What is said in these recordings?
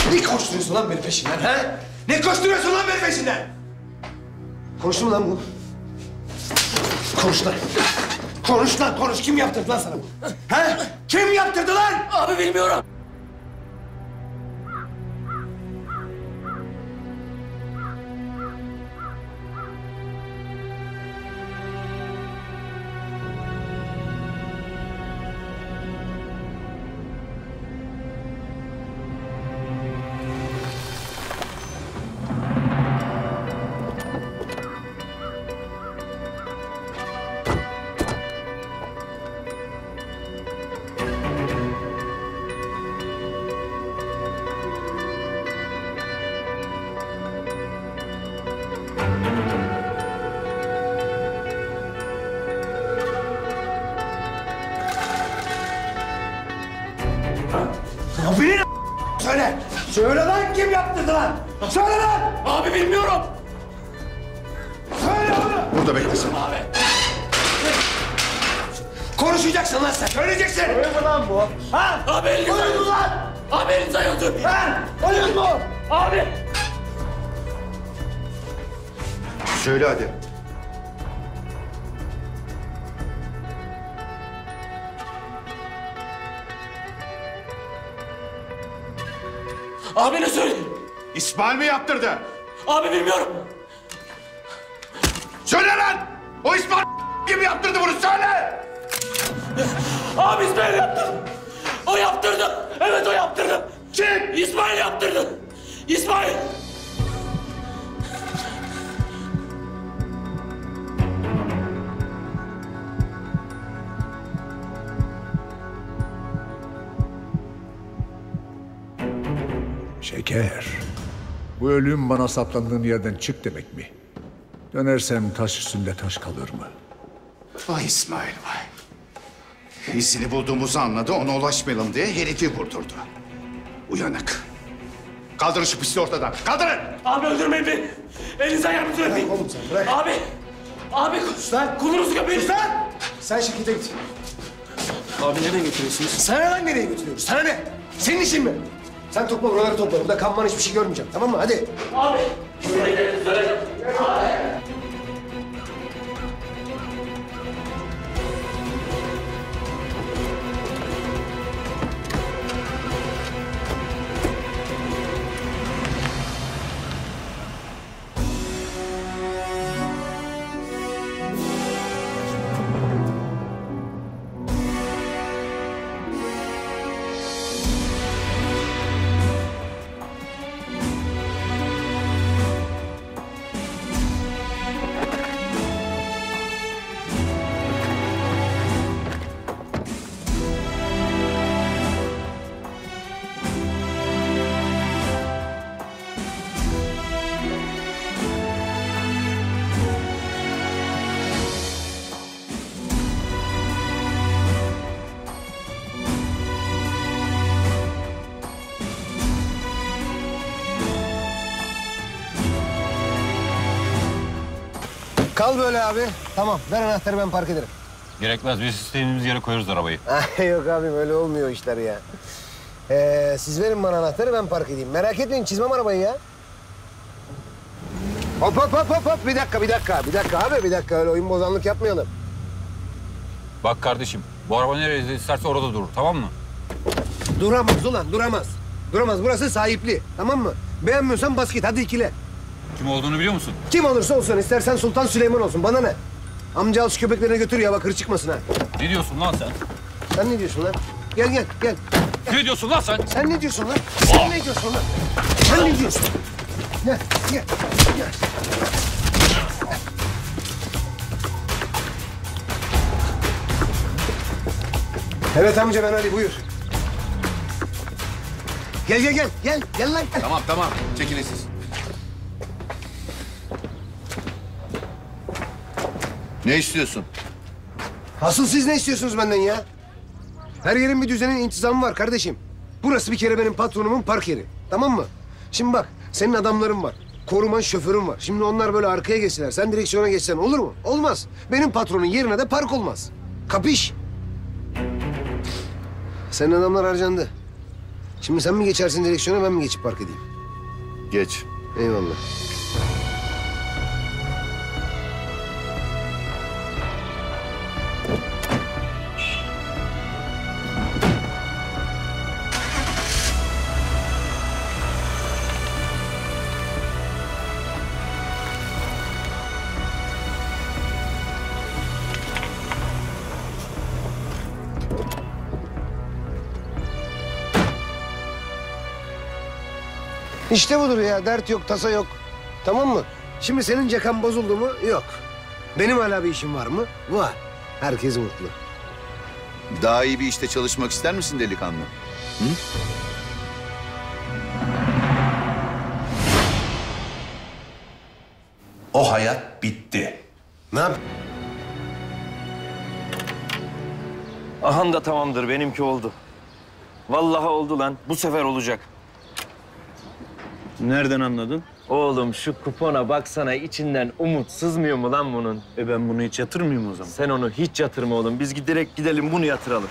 Ne koşturuyorsun lan benim peşinden ha? Ne koşturuyorsun lan benim peşinden? Konuştu mu lan bu? Konuş lan. Konuş lan konuş. Kim yaptırdı lan sana bunu? Ha? Kim yaptırdı lan? Abi bilmiyorum. Ya beni söyle. Söyle lan kim yaptırdı lan? Söyle lan. Abi bilmiyorum. Söyle onu. Burada beklesin. Abi. Konuşacaksın lan sen. Söyleyeceksin. Öyle mi lan bu? Ha? Abi elini Öyle mi sayıyorsun. lan? Abi elini sayıyorsun. Ha? Öyle mi? Abi. Söyle hadi. Abi ne söyleyeyim? İsmail mi yaptırdı? Abi bilmiyorum. Söyle lan! O İsmail kim yaptırdı bunu söyle! Abi İsmail yaptırdı. O yaptırdı. Evet o yaptırdı. Kim? İsmail yaptırdı. İsmail. Şeker, bu ölüm bana saplandığım yerden çık demek mi? Dönersem taş üstünde taş kalır mı? Vay İsmail vay. İzini bulduğumuzu anladı, ona ulaşmayalım diye herifi vurdurdu. Uyanık. Kaldırın şu pisliği ortadan, kaldırın! Abi öldürmeyin beni. Elinizden yardımcı edin. Oğlum sen bırak. Abi. Abi. Lan. Kulunuzu köpeğiniz. Sus lan. Sen şirkete git. Abi nereye götürüyorsunuz? Sana lan nereye götürüyoruz? Sana ne? Senin işin mi? Sen topla buraları topla. Burada kanman hiçbir şey görmeyeceğim. Tamam mı? Hadi. Abi. Şuraya gidelim. Söyleyeceğim. Kal böyle abi. Tamam. Ver anahtarı ben park ederim. Gerekmez. Biz istediğimiz yere koyarız arabayı. Yok abim öyle olmuyor işler ya. Siz verin bana anahtarı ben park edeyim. Merak etmeyin çizmem arabayı ya. Hop hop hop hop hop. Bir dakika bir dakika. Bir dakika abi bir dakika. Öyle oyun bozanlık yapmayalım. Bak kardeşim, bu araba nerede isterse orada durur, tamam mı? Duramaz ulan duramaz. Duramaz burası sahipli. Tamam mı? Beğenmiyorsan bas git hadi ikile. Kim olduğunu biliyor musun? Kim olursa olsun istersen Sultan Süleyman olsun bana ne? Amca al şu köpeklerine götür ya bakır çıkmasın ha. Ne diyorsun lan sen? Sen ne diyorsun lan? Gel gel gel. Ne diyorsun lan sen? Sen ne diyorsun lan? Sen ne diyorsun lan? Sen ne diyorsun? Gel gel gel. Evet amca ben Ali buyur. Gel gel gel gel gel lan. Tamam tamam, çekilin siz. Ne istiyorsun? Asıl siz ne istiyorsunuz benden ya? Her yerin bir düzenin intizamı var kardeşim. Burası bir kere benim patronumun park yeri. Tamam mı? Şimdi bak senin adamların var. Koruman şoförün var. Şimdi onlar böyle arkaya geçseler. Sen direksiyona geçsen olur mu? Olmaz. Benim patronun yerine de park olmaz. Kapış? Senin adamlar harcandı. Şimdi sen mi geçersin direksiyona, ben mi geçip park edeyim? Geç. Eyvallah. İşte budur ya. Dert yok, tasa yok. Tamam mı? Şimdi senin cakan bozuldu mu? Yok. Benim hala bir işim var mı? Var. Herkes mutlu. Daha iyi bir işte çalışmak ister misin delikanlı? O hayat bitti. Ne yap? Ahan da tamamdır, benimki oldu. Vallahi oldu lan, bu sefer olacak. Nereden anladın? Oğlum şu kupona baksana, içinden umut sızmıyor mu lan bunun? Ben bunu hiç yatırmayayım o zaman. Sen onu hiç yatırma oğlum, biz direkt gidelim bunu yatıralım.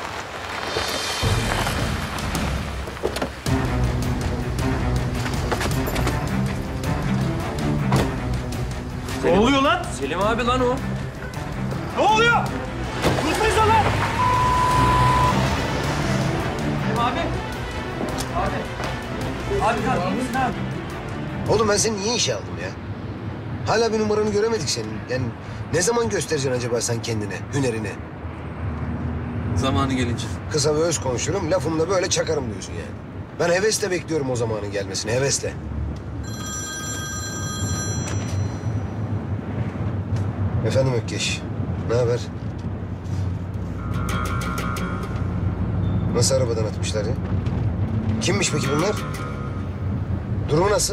Ne oluyor lan? Selim abi lan o. Ne oluyor? Dursanıza lan! Abi kalk, iyi misin abi? Oğlum ben seni niye işe aldım ya? Hala bir numaranı göremedik senin. Yani ne zaman göstereceksin acaba sen kendine, hünerini? Zamanı gelince. Kısa ve öz konuşurum, lafımda böyle çakarım diyorsun yani. Ben hevesle bekliyorum o zamanın gelmesini, hevesle. Efendim Ökkeş, ne haber? Nasıl arabadan atmışlar ya? Kimmiş peki bunlar? Durumu nasıl?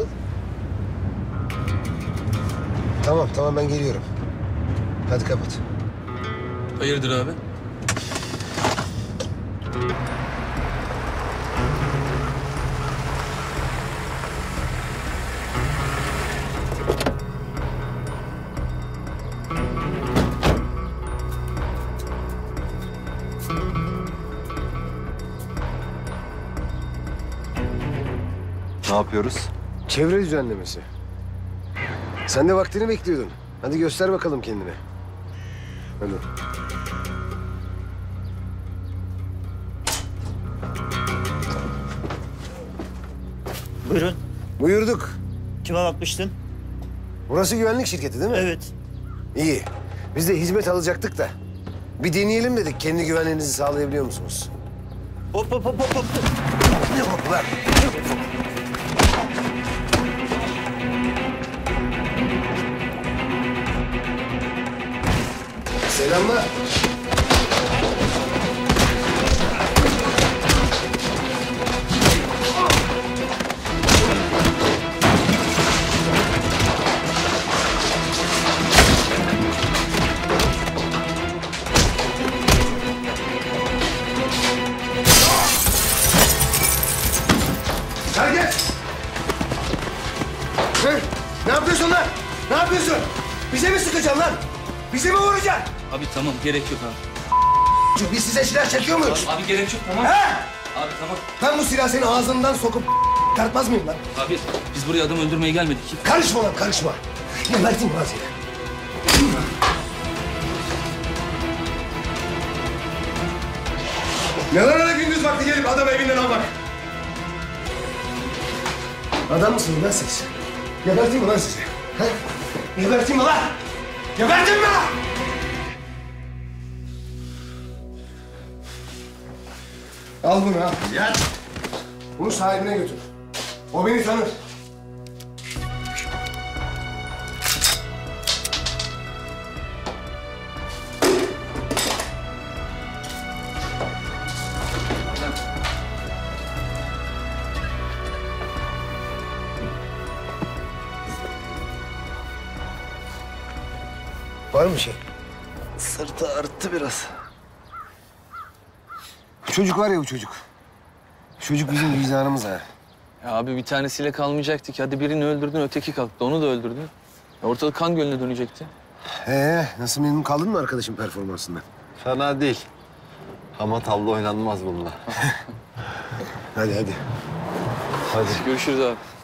Tamam ben geliyorum. Hadi kapat. Hayırdır abi? Ne yapıyoruz? Çevre düzenlemesi. Sen de vaktini bekliyordun. Hadi göster bakalım kendini. Hadi. Buyurun. Buyurduk. Kime bakmıştın? Burası güvenlik şirketi değil mi? Evet. İyi. Biz de hizmet alacaktık da. Bir deneyelim dedik. Kendi güvenliğinizi sağlayabiliyor musunuz? Hop. Ne hop lan? Selamlar. Herkes! Ne yapıyorsun lan? Ne yapıyorsun? Bize mi sıkacaksın lan? Bize mi vuracaksın? Abi tamam, gerek yok abi. Biz size silah çekiyor muyuz? Abi gerek yok, tamam. He? Abi tamam. Ben bu silahı senin ağzından sokup tartmaz mıyım lan? Abi biz buraya adam öldürmeye gelmedik ki. Karışma lan karışma. Geberteyim lan seni. Ne lan öyle gündüz vakti gelip adam evinden almak? Adam mısınız lan siz? Geberteyim mi lan sizi? Ha? Geberteyim mi lan? Geberteyim mi? Al bunu ha. Gel. Bunu sahibine götür. O beni tanır. Var mı şey? Sırtı arttı biraz. Çocuk var ya bu çocuk. Çocuk bizim vicdanımız ha. Ya abi bir tanesiyle kalmayacaktık. Hadi birini öldürdün, öteki kalktı. Onu da öldürdün. Ortalık kan gölüne dönecekti. Nasıl memnun kaldın mı arkadaşın performansından? Fena değil. Ama tablo oynanmaz bununla. Hadi hadi. Görüşürüz abi.